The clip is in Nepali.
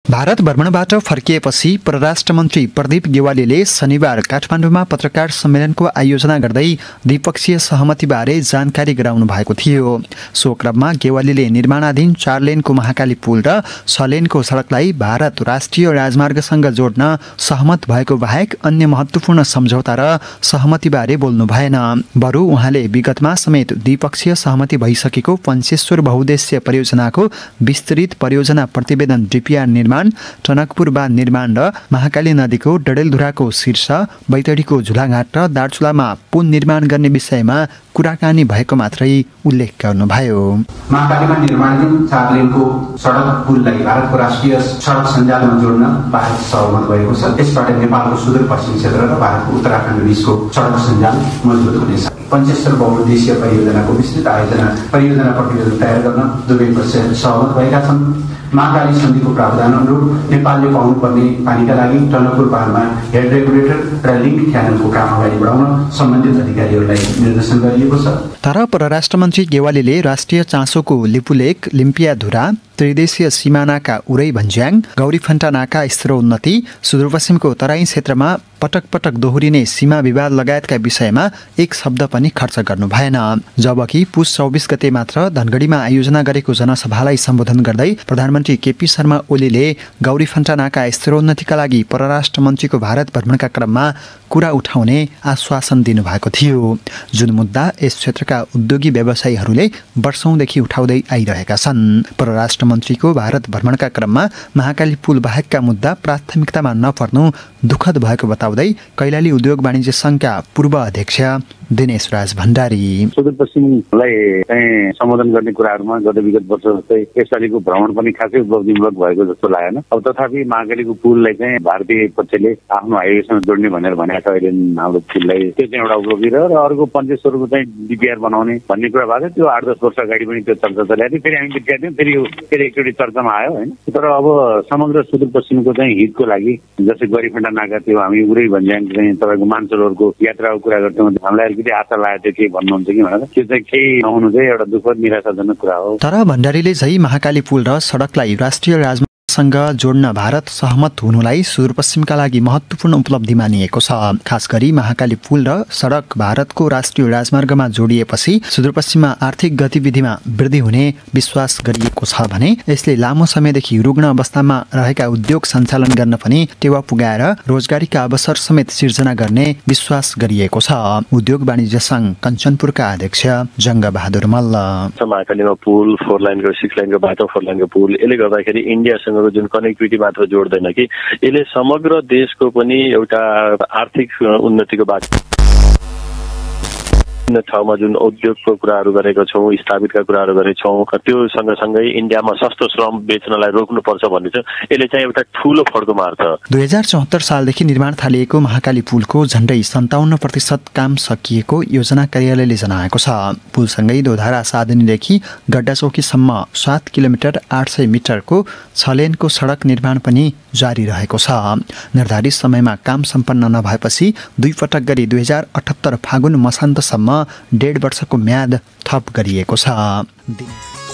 भारत भ्रमणबाट फर्किएपछि परराष्ट्र मन्त्री प्रदीप गेवालीले शनिबार काठमाडौँमा पत्रकार सम्मेलनको आयोजना गर्दै द्विपक्षीय सहमतिबारे जानकारी गराउनु भएको थियो। सो क्रममा गेवालीले निर्माणाधीन 4 लेनको महाकाली पुल र 6 लेनको सडकलाई भारत राष्ट्रिय राजमार्गसँग जोड्न सहमत भएको बाहेक अन्य महत्त्वपूर्ण सम्झौता र सहमतिबारे बोल्नु भएन। बरु उहाँले विगतमा समेत द्विपक्षीय सहमति भइसकेको पञ्चेश्वर बहुद्देश्य परियोजनाको विस्तृत परियोजना प्रतिवेदन DPR निर्माण, टनकपुर बाँध निर्माण र महाकाली नदीको डडेलधुराको शीर्ष, बैतडीको झुलाघाट र दार्चुलामा पुल निर्माण गर्ने विषयमा कुराकानी भएको मात्रै उल्लेख गर्नुभयो। महाकालीमा निर्माणाधीन 4 लेनको सडक पुललाई भारतको राष्ट्रिय सडक सञ्जालमा जोड्न भारत सहमत भएको छ। यसबाट नेपालको सुदूरपश्चिम क्षेत्र र भारतको उत्तराखण्ड बीचको सडक सञ्जाल मजबुत हुनेछ। पञ्चेश्वर बहुद्देश्य परियोजनाको विस्तृत परियोजना प्रतिवेदन तयार गर्न दुवै पक्ष सहमत भएका छन्। महाकाली सन्धिको प्रावधान अनुरूप नेपालले पाउनुपर्ने पानीका लागि टनकपुर बाँधमा हेड रेगुलेटर र लिङ्क च्यानलको काम अगाडि बढाउन सम्बन्धित अधिकारीहरूलाई निर्देशन गरिएको छ। तर परराष्ट्र मन्त्री गेवालीले राष्ट्रिय चासोको लिपुलेक, लिम्पियाधुरा, त्रिदेशीय सीमानाका उरै भन्ज्याङ, गौरीफन्टा नाका स्तरोन्नति, सुदूरपश्चिमको तराई क्षेत्रमा पटक पटक दोहोरिने सीमा विवाद लगायतका विषयमा एक शब्द पनि खर्च गर्नु भएन। जबकि पुस 24 गते मात्र धनगढीमा आयोजना गरेको जनसभालाई सम्बोधन गर्दै प्रधानमन्त्री KP शर्मा ओलीले गौरीफन्टा नाका स्तरोन्नतिका लागि परराष्ट्र मन्त्रीको भारत भ्रमणका क्रममा कुरा उठाउने आश्वासन दिनुभएको थियो, जुन मुद्दा यस क्षेत्रका उद्योगी व्यवसायीहरूले वर्षौंदेखि उठाउँदै आइरहेका छन्। परराष्ट्र मन्त्रीको भारत भ्रमणका क्रममा महाकाली पुल बाहेकका मुद्दा प्राथमिकतामा नपर्नु दुःखद भएको बताउँदै कैलाली उद्योग वाणिज्य संघका पूर्व अध्यक्ष दिनेश राज भण्डारी सुदूरपश्चिमलाई सम्बोधन गर्ने कुराहरूमा गत विगत वर्ष जस्तै यसपालिको भ्रमण पनि खासै उपलब्धिमूलक भएको जस्तो लागेन। अब तथापि महाकालीको पुललाई चाहिँ भारतीय पक्षले आफ्नो हाइवेसँग जोड्ने भनेर भनेको छ। अहिले हाम्रो पुललाई त्यो चाहिँ एउटा उपलब्धि र अर्को पञ्चेश्वरको चाहिँ DPR बनाउने भन्ने कुरा भएको थियो। त्यो 8-10 वर्ष अगाडि पनि त्यो चर्चा चलेको थियो। फेरि हामी बिर्का थियौँ, फेरि एकचोटि चर्चामा आयो होइन। तर अब समग्र सुदूरपश्चिमको चाहिँ हितको लागि जस्तै गरीफन्टा नाका थियो, हामी उरै भन्ज्याङ चाहिँ तपाईँको मानसरोवरको यात्राको कुरा गर्थ्यौँ। हामीलाई अलिकति आशा लागेको थियो के भन्नुहुन्छ कि भनेर, त्यो चाहिँ केही नहुनु चाहिँ एउटा दुःखद निराशाजनक कुरा हो। तर भण्डारीले झै महाकाली पुल र सडकलाई राष्ट्रिय राजमार्गसँग जोड्न भारत सहमत हुनुलाई सुदूरपश्चिमका लागि महत्त्वपूर्ण उपलब्धि मानिएको छ। खास गरी महाकाली पुल र सडक भारतको राष्ट्रिय राजमार्गमा जोडिएपछि सुदूरपश्चिममा आर्थिक गतिविधिमा वृद्धि हुने विश्वास गरिएको छ भने यसले लामो समयदेखि रुग्ण अवस्थामा रहेका उद्योग सञ्चालन गर्न पनि टेवा पुगाएर रोजगारीका अवसर समेत सिर्जना गर्ने विश्वास गरिएको छ। उद्योग वाणिज्य संघ कञ्चनपुरका अध्यक्ष जङ्ग बहादुर मल्ल महाकालीमा पुल 4 लाइनको 6 लाइनको बाटो 4 लाइनको पुल यसले गर्दाखेरि इन्डियासँग जुन कनेक्टिभिटी मात्र जोड्दैन कि यसले समग्र देशको पनि एउटा आर्थिक उन्नतिको बाटो ठाउँमा जुन उद्योगको कुराहरू गरेको छौँ, स्थापितका कुराहरू गरेका छौँ, त्यो सँगसँगै इन्डियामा सस्तो श्रम बेच्नलाई रोक्नुपर्छ भन्ने छ। यसले चाहिँ एउटा ठूलो फड्को मार्छ। 2074 सालदेखि निर्माण थालिएको महाकाली पुलको झण्डै 57% काम सकिएको योजना कार्यालयले जनाएको छ। पुलसँगै दोधारा साधनीदेखि गड्डा चौकीसम्म 7 किलोमिटर 800 मिटरको 6 लेनको सडक निर्माण पनि जारी रहेको छ। निर्धारित समयमा काम सम्पन्न नभएपछि 2 पटक गरी 2078 फागुन मसान्तसम्म 1.5 वर्षको म्याद थप गरिएको छ।